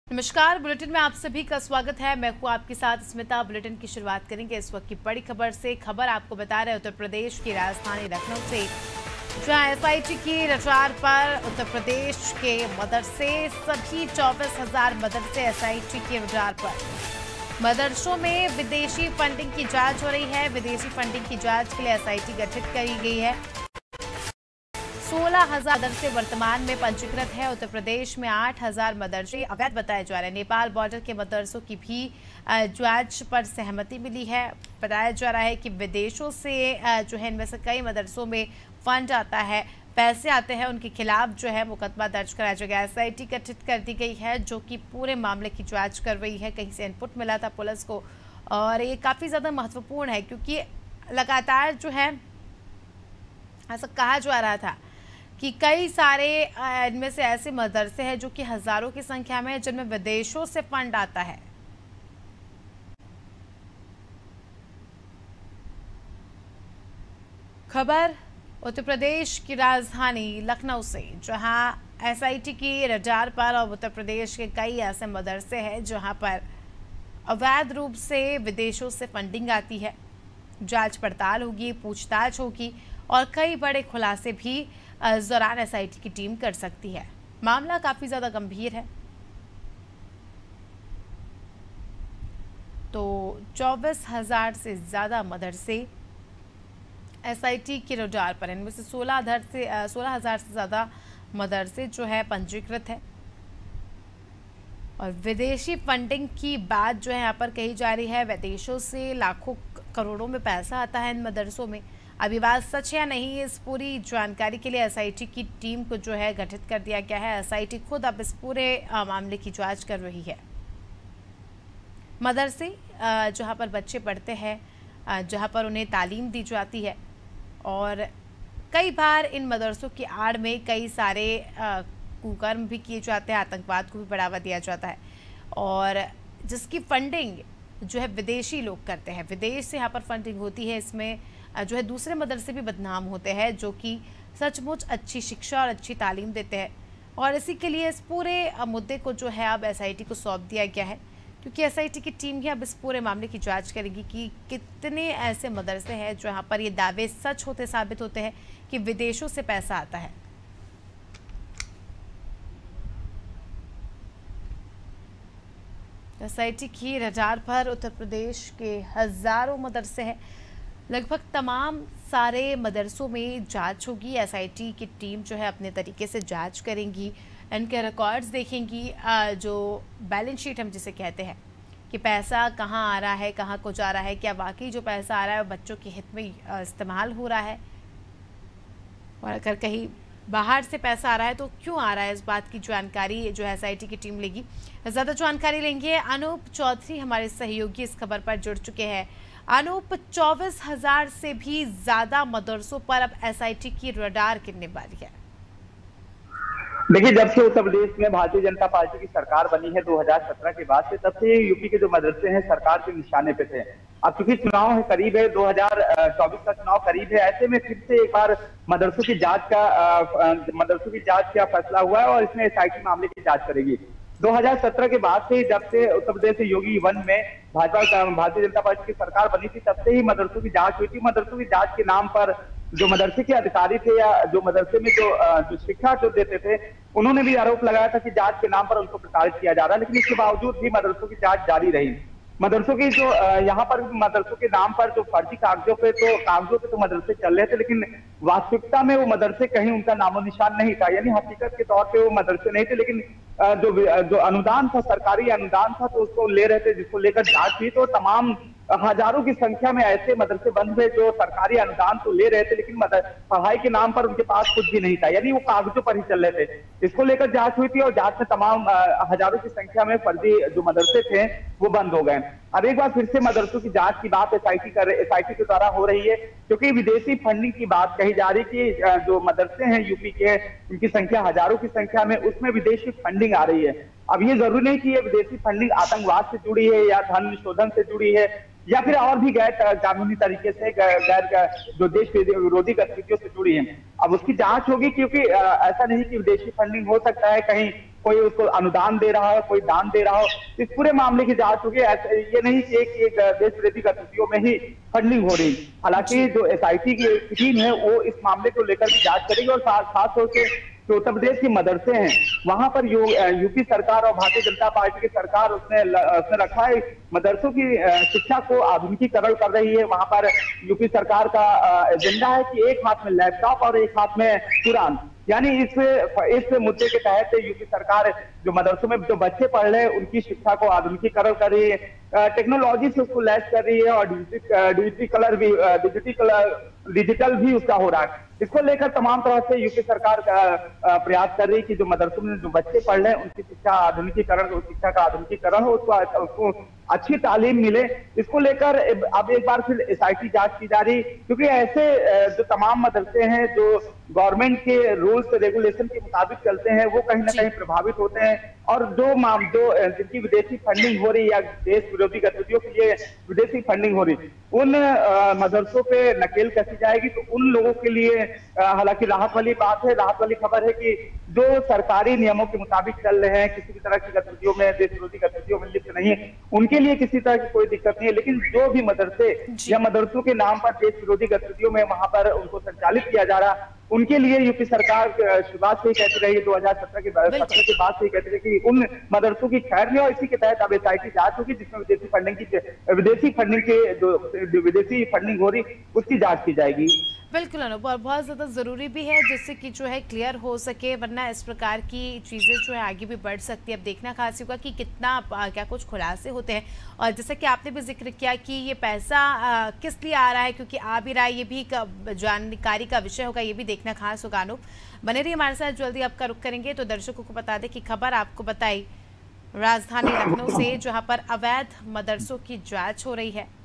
नमस्कार। बुलेटिन में आप सभी का स्वागत है। मैं हूँ आपके साथ स्मिता। बुलेटिन की शुरुआत करेंगे इस वक्त की बड़ी खबर से। खबर आपको बता रहे उत्तर प्रदेश की राजधानी लखनऊ से, जहां एसआईटी की रटार पर उत्तर प्रदेश के मदरसे, सभी 24,000 मदरसे एसआईटी की रटार पर। मदरसों में विदेशी फंडिंग की जांच हो रही है। विदेशी फंडिंग की जांच के लिए एसआईटी गठित करी गई है। 16,000 मदरसे वर्तमान में पंजीकृत है। उत्तर प्रदेश में 8,000 मदरसे अवैध बताए जा रहे हैं। नेपाल बॉर्डर के मदरसों की भी जांच पर सहमति मिली है। बताया जा रहा है कि विदेशों से जो है इनमें से कई मदरसों में फंड आता है, पैसे आते हैं, उनके खिलाफ जो है मुकदमा दर्ज कराया जाएगा। एसआईटी गठित कर दी गई है जो कि पूरे मामले की जाँच कर रही है। कहीं से इनपुट मिला था पुलिस को और ये काफ़ी ज़्यादा महत्वपूर्ण है क्योंकि लगातार जो है ऐसा कहा जा रहा था कि कई सारे इनमें से ऐसे मदरसे हैं जो कि हजारों की संख्या में, जिनमें विदेशों से फंड आता है। खबर उत्तर प्रदेश की राजधानी लखनऊ से, जहां एसआईटी की रडार पर और उत्तर प्रदेश के कई ऐसे मदरसे हैं जहां पर अवैध रूप से विदेशों से फंडिंग आती है। जांच पड़ताल होगी, पूछताछ होगी और कई बड़े खुलासे भी इस दौरान एसआईटी की टीम कर सकती है। मामला काफ़ी ज़्यादा गंभीर है। तो 24,000 से ज़्यादा मदरसे एसआईटी की रडार पर, इनमें से 16,000 से ज़्यादा मदरसे जो है पंजीकृत है। और विदेशी फंडिंग की बात जो है यहाँ पर कही जा रही है। विदेशों से लाखों करोड़ों में पैसा आता है इन मदरसों में। अभी बात सच है नहीं, इस पूरी जानकारी के लिए एसआईटी की टीम को जो है गठित कर दिया गया है। एसआईटी खुद अब इस पूरे मामले की जांच कर रही है। मदरसे जहां पर बच्चे पढ़ते हैं, जहां पर उन्हें तालीम दी जाती है और कई बार इन मदरसों की आड़ में कई सारे कुकर्म भी किए जाते हैं, आतंकवाद को भी बढ़ावा दिया जाता है और जिसकी फंडिंग जो है विदेशी लोग करते हैं। विदेश से यहाँ पर फंडिंग होती है। इसमें जो है दूसरे मदरसे भी बदनाम होते हैं जो कि सचमुच अच्छी शिक्षा और अच्छी तालीम देते हैं। और इसी के लिए इस पूरे मुद्दे को जो है अब एसआईटी को सौंप दिया गया है क्योंकि एसआईटी की टीम ही अब इस पूरे मामले की जांच करेगी कि कितने ऐसे मदरसे हैं जहां पर ये दावे सच होते साबित होते हैं कि विदेशों से पैसा आता है। एसआईटी की रडार पर उत्तर प्रदेश के हजारों मदरसे हैं। लगभग तमाम सारे मदरसों में जांच होगी। एसआईटी की टीम जो है अपने तरीके से जांच करेंगी, इनके रिकॉर्ड्स देखेंगी, जो बैलेंस शीट हम जिसे कहते हैं कि पैसा कहां आ रहा है, कहां को जा रहा है, क्या वाकई जो पैसा आ रहा है वो बच्चों के हित में इस्तेमाल हो रहा है और अगर कहीं बाहर से पैसा आ रहा है तो क्यों आ रहा है, इस बात की जानकारी जो है एसआईटी की टीम लेगी। ज़्यादा जानकारी लेंगे अनूप चौधरी, हमारे सहयोगी इस खबर पर जुड़ चुके हैं। अनूप, 24,000 से भी ज्यादा मदरसों पर अब एसआईटी की रडार गिरने वाली है। देखिए, जब से उत्तर प्रदेश में भारतीय जनता पार्टी की सरकार बनी है 2017 के बाद से, तब से यूपी के जो मदरसे हैं सरकार के निशाने पे थे। अब चूंकि चुनाव है करीब है, 2024 का चुनाव करीब है, ऐसे में फिर से एक बार मदरसों की जांच का फैसला हुआ है और इसमें एसआईटी मामले की जांच करेगी। 2017 के बाद से, जब से उत्तर प्रदेश से योगी 1 में भारतीय जनता पार्टी की सरकार बनी थी, तब से ही मदरसों की जांच हुई थी। मदरसों की जांच के नाम पर जो मदरसे के अधिकारी थे या जो मदरसे में जो शिक्षा जो देते थे, उन्होंने भी आरोप लगाया था कि जांच के नाम पर उनको प्रताड़ित किया जा रहा है, लेकिन इसके बावजूद भी मदरसों की जांच जारी रही। मदरसों की जो यहाँ पर मदरसों के नाम पर जो फर्जी कागजों पे तो मदरसे चल रहे थे, लेकिन वास्तविकता में वो मदरसे कहीं उनका नामो निशान नहीं था। यानी हकीकत के तौर पे वो मदरसे नहीं थे, लेकिन जो अनुदान था, सरकारी अनुदान था, तो उसको ले रहे थे, जिसको लेकर जांच हुई तो तमाम हजारों की संख्या में ऐसे मदरसे बंद हुए जो सरकारी अनुदान तो ले रहे थे, लेकिन पढ़ाई के नाम पर उनके पास कुछ भी नहीं था, यानी वो कागजों पर ही चल रहे थे। इसको लेकर जांच हुई थी और जांच में तमाम हजारों की संख्या में फर्जी जो मदरसे थे वो बंद हो गए। अब एक बार फिर से मदरसों की जांच की बात एसआईटी के द्वारा हो रही है, क्योंकि विदेशी फंडिंग की बात कही जा रही है कि जो मदरसे हैं यूपी के, उनकी संख्या हजारों की संख्या में, उसमें विदेशी फंडिंग आ रही है। अब ये जरूरी नहीं कि ये विदेशी फंडिंग आतंकवाद से जुड़ी है या धन शोधन से जुड़ी है या फिर और भी गैर कानूनी तरीके से जो देश विरोधी गतिविधियों से जुड़ी है, अब उसकी जांच होगी। क्योंकि ऐसा नहीं कि विदेशी फंडिंग हो सकता है, कहीं कोई उसको अनुदान दे रहा हो, कोई दान दे रहा हो, इस पूरे मामले की जांच होगी। ये नहीं कि एक देश विरोधी गतिविधियों में ही फंडिंग हो रही। हालांकि जो एसआईटी की टीम है वो इस मामले को लेकर जांच करेगी, और खास तौर से जो उत्तर प्रदेश के मदरसे हैं वहां पर यूपी सरकार और भारतीय जनता पार्टी की सरकार उसने रखा है, मदरसों की शिक्षा को आधुनिकीकरण कर रही है। वहां पर यूपी सरकार का एजेंडा है कि एक हाथ में लैपटॉप और एक हाथ में कुरान, यानी इस मुद्दे के तहत यूपी सरकार जो मदरसों में जो बच्चे पढ़ रहे हैं उनकी शिक्षा को आधुनिकीकरण कर रही है, टेक्नोलॉजी से उसको लैस कर रही है, और डिजिटल भी उसका हो रहा है। इसको लेकर तमाम तरह से यूपी सरकार का प्रयास कर रही है कि जो मदरसों में जो बच्चे पढ़ रहे हैं उनकी शिक्षा का आधुनिकीकरण हो, उसको अच्छी तालीम मिले। इसको लेकर अब एक बार फिर एसआईटी जांच की जा रही, क्योंकि ऐसे जो तमाम मदरसे हैं जो गवर्नमेंट के रूल्स रेगुलेशन के मुताबिक चलते हैं वो कहीं ना कहीं प्रभावित होते हैं, और जो जिनकी विदेशी फंडिंग हो रही है या देश विरोधी गतिविधियों के लिए विदेशी फंडिंग हो रही, उन मदरसों पे नकेल कसी जाएगी। तो उन लोगों के लिए हालांकि राहत वाली बात है, राहत वाली खबर है कि जो सरकारी नियमों के मुताबिक चल रहे हैं, किसी भी तरह की गतिविधियों में, देश विरोधी गतिविधियों में लिप्त नहीं है, उनके लिए किसी तरह की कोई दिक्कत नहीं है। लेकिन जो भी मदरसे या मदरसों के नाम पर देश विरोधी गतिविधियों में वहां पर उनको संचालित किया जा रहा, उनके लिए यूपी सरकार शुरुआत से ही कहती रही, 2017 के बाद से ही कहती रही कि उन मदरसों की खैर नहीं, और इसी के तहत अब एसआईटी जांच होगी जिसमें विदेशी फंडिंग हो रही उसकी जांच की जाएगी। बिल्कुल अनूप, और बहुत ज़्यादा ज़रूरी भी है जिससे कि जो है क्लियर हो सके, वरना इस प्रकार की चीज़ें जो है आगे भी बढ़ सकती है। अब देखना खास होगा कि कितना क्या कुछ खुलासे होते हैं, और जैसे कि आपने भी जिक्र किया कि ये पैसा किस लिए आ रहा है, क्योंकि आ भी रहा है, ये भी जानकारी का विषय होगा, ये भी देखना खास होगा। अनूप बने रहिए हमारे साथ, जल्दी आपका रुख करेंगे। तो दर्शकों को बता दें कि खबर आपको बताई राजधानी लखनऊ से, जहाँ पर अवैध मदरसों की जाँच हो रही है।